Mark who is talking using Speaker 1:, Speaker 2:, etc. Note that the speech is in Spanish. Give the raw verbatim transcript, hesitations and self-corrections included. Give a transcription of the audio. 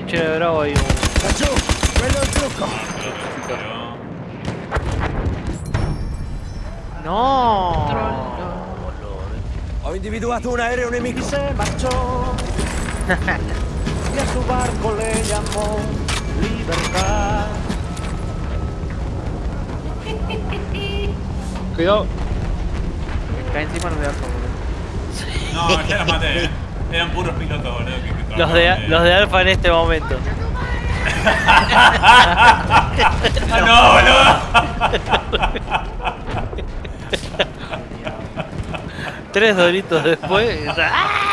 Speaker 1: Che, bravo ahí.
Speaker 2: Cachú, quello è il trucco.
Speaker 1: No.
Speaker 2: Ho individuato un aereo nemico. Se marchó. Y a su barco le llamó Libertad.
Speaker 1: Cuidado. Me cae encima los de alfa, boludo.
Speaker 3: No, ya los maté, eh. Eran puros pilotos, boludo. Que, que
Speaker 1: Los de, los de alfa en este momento.
Speaker 3: ¡Ah, no, boludo!
Speaker 1: Tres doritos después. ¡Ah!